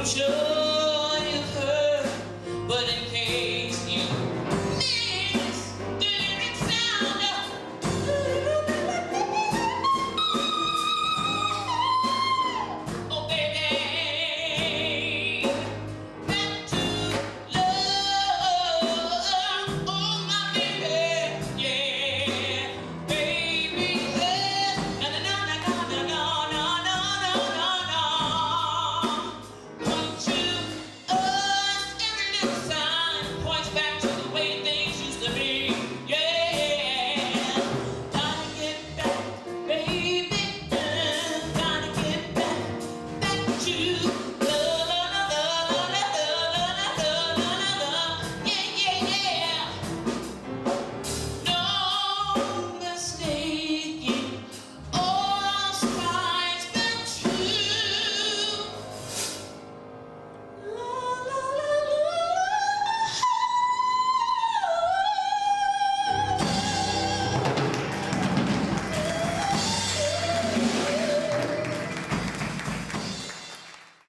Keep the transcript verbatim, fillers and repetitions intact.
I'm sure you've heard, but in case you miss the lyric sound, oh baby, back to love, oh my baby, yeah, baby, yeah. No, no, no, no, no, no, no, no, no, no, no. Point to us, every little sign points back to the way things used to be, yeah. Gotta get back, baby, uh, gotta get back, back to